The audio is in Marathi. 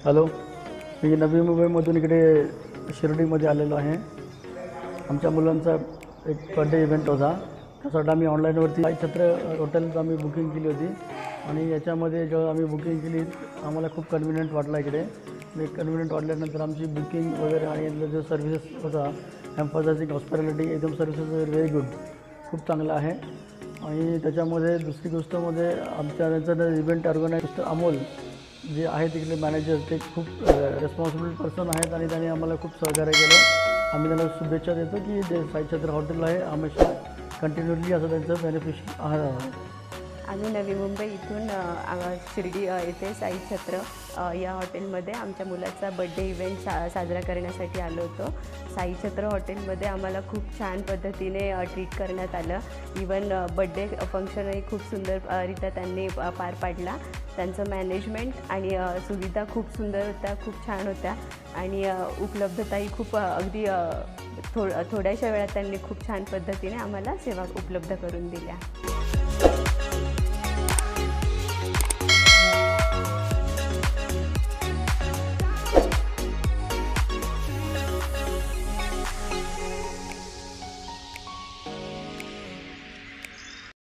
हॅलो, मी नवी मुंबईमधून इकडे शिर्डीमध्ये आलेलो आहे। आमच्या मुलांचा एक बर्थडे इव्हेंट होता, त्यासाठी आम्ही ऑनलाईनवरती साई छत्र हॉटेलचं आम्ही बुकिंग केली होती आणि याच्यामध्ये जेव्हा आम्ही बुकिंग केली आम्हाला खूप कन्व्हिनियंट वाटला। इकडे कन्व्हिनियंट वाटल्यानंतर आमची बुकिंग वगैरे आणि इथलं जो सर्व्हिसेस होता, एम्फसायझिंग हॉस्पिटॅलिटी, एकदम सर्व्हिसेस व्हेरी गुड, खूप चांगलं आहे। आणि त्याच्यामध्ये दुसरी गोष्टमध्ये आमच्या त्यांचा इव्हेंट ऑर्गनायझर अमोल जे आहे तिकडे मॅनेजर, ते खूप रेस्पॉन्सिबल पर्सन आहेत आणि त्यांनी आम्हाला खूप सहकार्य केलं। आम्ही त्यांना शुभेच्छा देतो की जे साई छत्र हॉटेल आहे हमेशा कंटिन्युअसली असं त्यांचं बेनिफिशियल आहे। आम्ही नवी मुंबई इथून शिर्डी येथे साई छत्र या हॉटेलमध्ये आमच्या मुलाचा बर्थडे इव्हेंट साजरा करण्यासाठी आलो होतो। साई छत्र हॉटेलमध्ये आम्हाला खूप छान पद्धतीने ट्रीट करण्यात आलं। इवन बर्थडे फंक्शनही खूप सुंदररित्या त्यांनी पार पाडला। त्यांचं मॅनेजमेंट आणि सुविधा खूप सुंदर होत्या, खूप छान होत्या आणि उपलब्धताही खूप अगदी थोड्याशा वेळात त्यांनी खूप छान पद्धतीने आम्हाला सेवा उपलब्ध करून दिल्या।